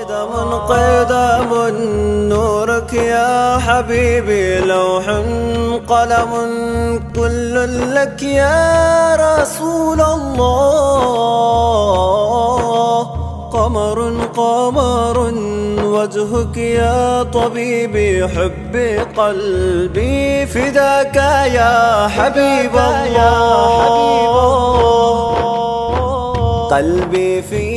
قدم نورك يا حبيبي، لوح قلم كل لك يا رسول الله. قمر قمر وجهك يا طبيبي، حبي قلبي فداك يا حبيب الله. قلبي في